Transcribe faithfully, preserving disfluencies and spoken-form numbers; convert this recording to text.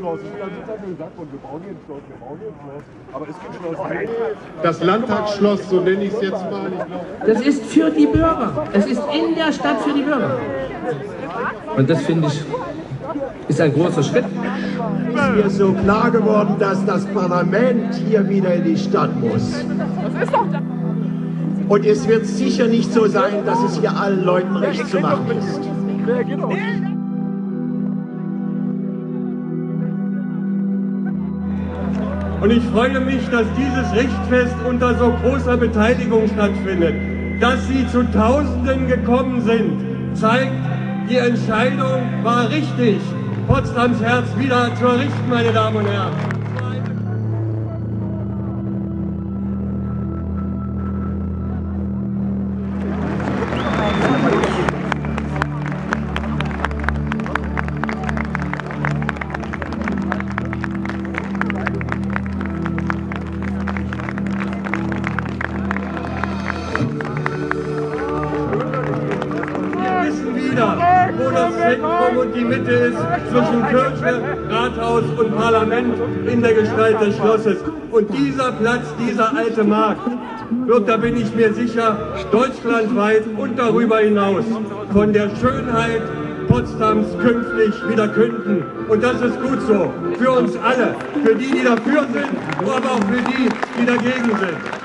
Schloss. Ich bin ganz Zeit gesagt worden, wir bauen hier ein Schloss, wir bauen hier ein Schloss. Aber es gibt Schloss. Das Landtagsschloss, so nenne ich es jetzt mal. Das ist für die Bürger. Es ist in der Stadt für die Bürger. Und das finde ich ist ein großer Schritt. Ist mir so klar geworden, dass das Parlament hier wieder in die Stadt muss. Und es wird sicher nicht so sein, dass es hier allen Leuten recht zu machen ist. Und ich freue mich, dass dieses Richtfest unter so großer Beteiligung stattfindet. Dass Sie zu Tausenden gekommen sind, zeigt, die Entscheidung war richtig, Potsdams Herz wieder zu errichten, meine Damen und Herren. Wo das Zentrum und die Mitte ist zwischen Kirche, Rathaus und Parlament in der Gestalt des Schlosses. Und dieser Platz, dieser alte Markt, wird, da bin ich mir sicher, deutschlandweit und darüber hinaus von der Schönheit Potsdams künftig wieder künden. Und das ist gut so, für uns alle, für die, die dafür sind, aber auch für die, die dagegen sind.